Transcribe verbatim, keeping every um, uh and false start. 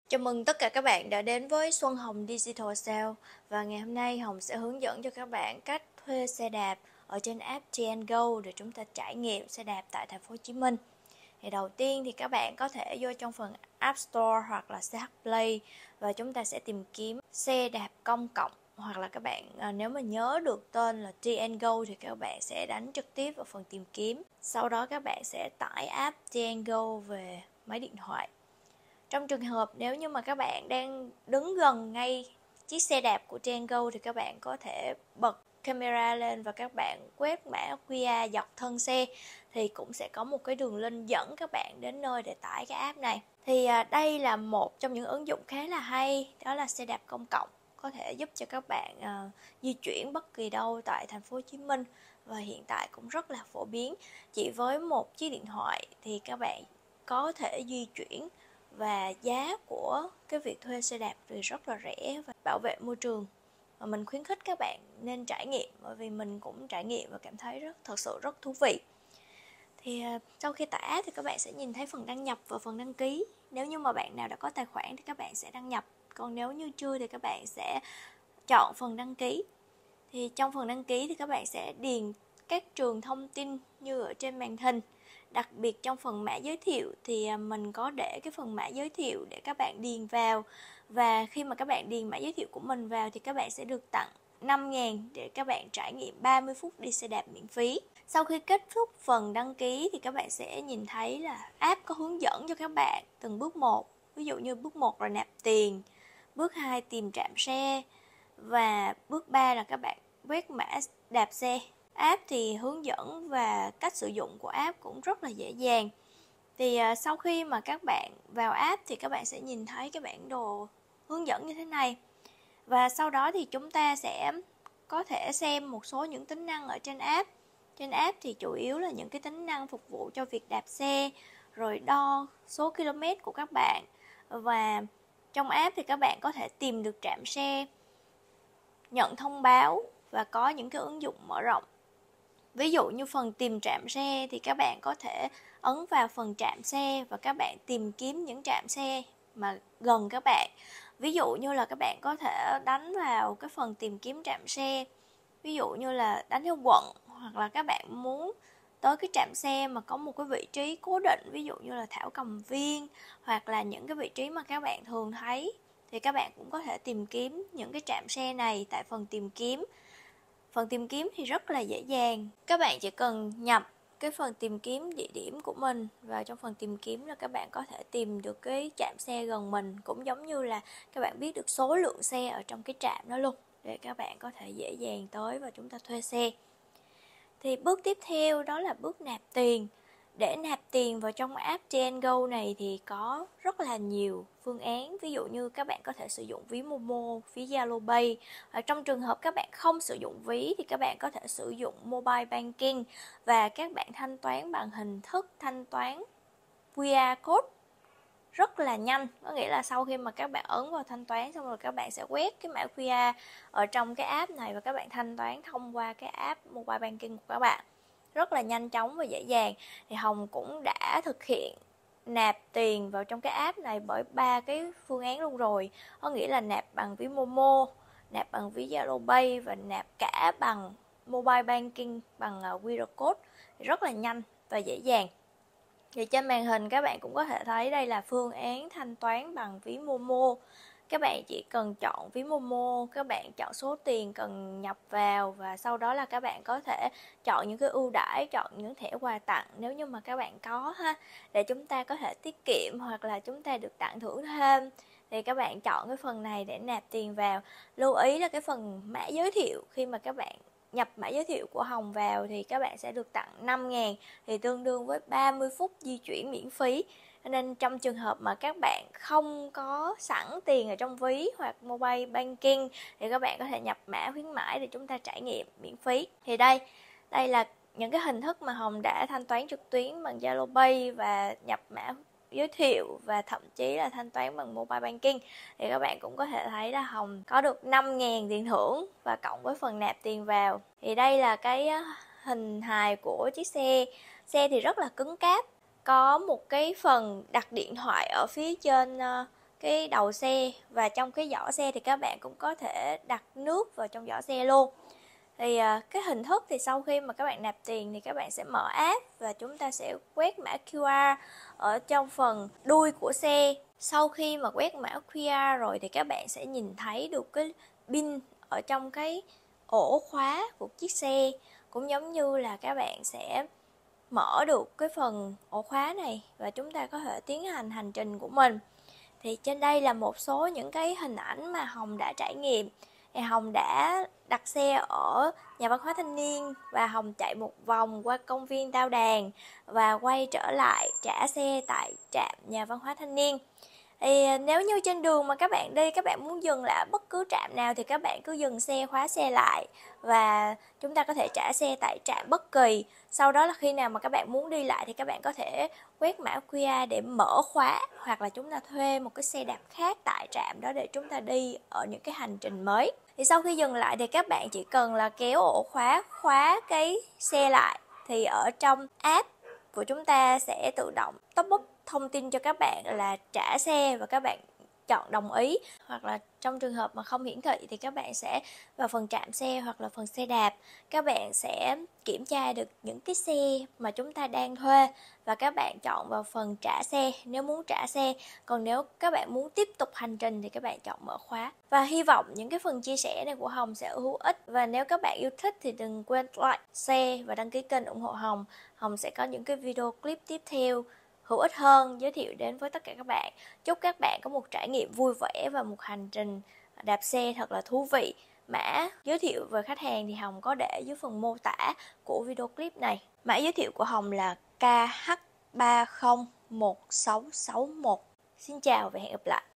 Chào mừng tất cả các bạn đã đến với Xuân Hồng Digital Sale, và ngày hôm nay Hồng sẽ hướng dẫn cho các bạn cách thuê xe đạp ở trên app tê en Go để chúng ta trải nghiệm xe đạp tại thành phố Hồ Chí Minh. Thì đầu tiên thì các bạn có thể vô trong phần App Store hoặc là xê hát Play và chúng ta sẽ tìm kiếm xe đạp công cộng, hoặc là các bạn nếu mà nhớ được tên là tê en Go thì các bạn sẽ đánh trực tiếp vào phần tìm kiếm. Sau đó các bạn sẽ tải app tê en Go về máy điện thoại. Trong trường hợp nếu như mà các bạn đang đứng gần ngay chiếc xe đạp của tê en Go thì các bạn có thể bật camera lên và các bạn quét mã quy rờ dọc thân xe thì cũng sẽ có một cái đường link dẫn các bạn đến nơi để tải cái app này. Thì đây là một trong những ứng dụng khá là hay, đó là xe đạp công cộng, có thể giúp cho các bạn uh, di chuyển bất kỳ đâu tại thành phố Hồ Chí Minh, và hiện tại cũng rất là phổ biến. Chỉ với một chiếc điện thoại thì các bạn có thể di chuyển, và giá của cái việc thuê xe đạp thì rất là rẻ và bảo vệ môi trường. Và mình khuyến khích các bạn nên trải nghiệm, bởi vì mình cũng trải nghiệm và cảm thấy rất thật sự rất thú vị. Thì sau khi tải app thì các bạn sẽ nhìn thấy phần đăng nhập và phần đăng ký. Nếu như mà bạn nào đã có tài khoản thì các bạn sẽ đăng nhập, còn nếu như chưa thì các bạn sẽ chọn phần đăng ký. Thì trong phần đăng ký thì các bạn sẽ điền các trường thông tin như ở trên màn hình. Đặc biệt trong phần mã giới thiệu thì mình có để cái phần mã giới thiệu để các bạn điền vào. Và khi mà các bạn điền mã giới thiệu của mình vào thì các bạn sẽ được tặng năm nghìn để các bạn trải nghiệm ba mươi phút đi xe đạp miễn phí. Sau khi kết thúc phần đăng ký thì các bạn sẽ nhìn thấy là app có hướng dẫn cho các bạn từng bước một. Ví dụ như bước một là nạp tiền, bước hai tìm trạm xe, và bước ba là các bạn quét mã đạp xe. App thì hướng dẫn và cách sử dụng của app cũng rất là dễ dàng. Thì uh, sau khi mà các bạn vào app thì các bạn sẽ nhìn thấy cái bản đồ hướng dẫn như thế này. Và sau đó thì chúng ta sẽ có thể xem một số những tính năng ở trên app. Trên app thì chủ yếu là những cái tính năng phục vụ cho việc đạp xe, rồi đo số km của các bạn. Và trong app thì các bạn có thể tìm được trạm xe, nhận thông báo và có những cái ứng dụng mở rộng. Ví dụ như phần tìm trạm xe thì các bạn có thể ấn vào phần trạm xe và các bạn tìm kiếm những trạm xe mà gần các bạn. Ví dụ như là các bạn có thể đánh vào cái phần tìm kiếm trạm xe, ví dụ như là đánh theo quận, hoặc là các bạn muốn tới cái trạm xe mà có một cái vị trí cố định, ví dụ như là Thảo Cầm Viên, hoặc là những cái vị trí mà các bạn thường thấy, thì các bạn cũng có thể tìm kiếm những cái trạm xe này tại phần tìm kiếm. Phần tìm kiếm thì rất là dễ dàng. Các bạn chỉ cần nhập cái phần tìm kiếm địa điểm của mình vào trong phần tìm kiếm là các bạn có thể tìm được cái trạm xe gần mình. Cũng giống như là các bạn biết được số lượng xe ở trong cái trạm đó luôn, để các bạn có thể dễ dàng tới và chúng ta thuê xe. Thì bước tiếp theo đó là bước nạp tiền. Để nạp tiền vào trong app tê en Go này thì có rất là nhiều phương án. Ví dụ như các bạn có thể sử dụng ví Momo, ví Zalo Pay. Và trong trường hợp các bạn không sử dụng ví thì các bạn có thể sử dụng Mobile Banking, và các bạn thanh toán bằng hình thức thanh toán quy rờ Code rất là nhanh. Có nghĩa là sau khi mà các bạn ấn vào thanh toán xong rồi các bạn sẽ quét cái mã quy rờ ở trong cái app này và các bạn thanh toán thông qua cái app Mobile Banking của các bạn. Rất là nhanh chóng và dễ dàng. Thì Hồng cũng đã thực hiện nạp tiền vào trong cái app này bởi ba cái phương án luôn rồi. Có nghĩa là nạp bằng ví Momo, nạp bằng ví Zalo Pay và nạp cả bằng Mobile Banking bằng quy rờ Code. Rất là nhanh và dễ dàng. Thì trên màn hình các bạn cũng có thể thấy đây là phương án thanh toán bằng ví Momo. Các bạn chỉ cần chọn ví Momo, các bạn chọn số tiền cần nhập vào, và sau đó là các bạn có thể chọn những cái ưu đãi, chọn những thẻ quà tặng nếu như mà các bạn có ha, để chúng ta có thể tiết kiệm hoặc là chúng ta được tặng thưởng thêm. Thì các bạn chọn cái phần này để nạp tiền vào. Lưu ý là cái phần mã giới thiệu, khi mà các bạn nhập mã giới thiệu của Hồng vào thì các bạn sẽ được tặng năm nghìn, thì tương đương với ba mươi phút di chuyển miễn phí. Nên trong trường hợp mà các bạn không có sẵn tiền ở trong ví hoặc Mobile Banking thì các bạn có thể nhập mã khuyến mãi để chúng ta trải nghiệm miễn phí. Thì đây, đây là những cái hình thức mà Hồng đã thanh toán trực tuyến bằng Zalo Pay và nhập mã giới thiệu, và thậm chí là thanh toán bằng Mobile Banking. Thì các bạn cũng có thể thấy là Hồng có được năm nghìn tiền thưởng và cộng với phần nạp tiền vào. Thì đây là cái hình hài của chiếc xe. Xe thì rất là cứng cáp, có một cái phần đặt điện thoại ở phía trên cái đầu xe, và trong cái giỏ xe thì các bạn cũng có thể đặt nước vào trong giỏ xe luôn. Thì cái hình thức thì sau khi mà các bạn nạp tiền thì các bạn sẽ mở app và chúng ta sẽ quét mã quy rờ ở trong phần đuôi của xe. Sau khi mà quét mã quy rờ rồi thì các bạn sẽ nhìn thấy được cái pin ở trong cái ổ khóa của chiếc xe, cũng giống như là các bạn sẽ mở được cái phần ổ khóa này và chúng ta có thể tiến hành hành trình của mình. Thì trên đây là một số những cái hình ảnh mà Hồng đã trải nghiệm. Thì Hồng đã đặt xe ở nhà văn hóa thanh niên và Hồng chạy một vòng qua công viên Tao Đàn và quay trở lại trả xe tại trạm nhà văn hóa thanh niên. Thì nếu như trên đường mà các bạn đi, các bạn muốn dừng lại bất cứ trạm nào thì các bạn cứ dừng xe, khóa xe lại và chúng ta có thể trả xe tại trạm bất kỳ. Sau đó là khi nào mà các bạn muốn đi lại thì các bạn có thể quét mã quy rờ để mở khóa, hoặc là chúng ta thuê một cái xe đạp khác tại trạm đó để chúng ta đi ở những cái hành trình mới. Thì sau khi dừng lại thì các bạn chỉ cần là kéo ổ khóa, khóa cái xe lại, thì ở trong app của chúng ta sẽ tự động top up thông tin cho các bạn là trả xe và các bạn chọn đồng ý. Hoặc là trong trường hợp mà không hiển thị thì các bạn sẽ vào phần trạm xe hoặc là phần xe đạp, các bạn sẽ kiểm tra được những cái xe mà chúng ta đang thuê và các bạn chọn vào phần trả xe nếu muốn trả xe. Còn nếu các bạn muốn tiếp tục hành trình thì các bạn chọn mở khóa. Và hy vọng những cái phần chia sẻ này của Hồng sẽ hữu ích, và nếu các bạn yêu thích thì đừng quên like, share và đăng ký kênh ủng hộ Hồng. Hồng sẽ có những cái video clip tiếp theo hữu ích hơn giới thiệu đến với tất cả các bạn. Chúc các bạn có một trải nghiệm vui vẻ và một hành trình đạp xe thật là thú vị. Mã giới thiệu về khách hàng thì Hồng có để dưới phần mô tả của video clip này. Mã giới thiệu của Hồng là K H ba không một sáu sáu một. Xin chào và hẹn gặp lại.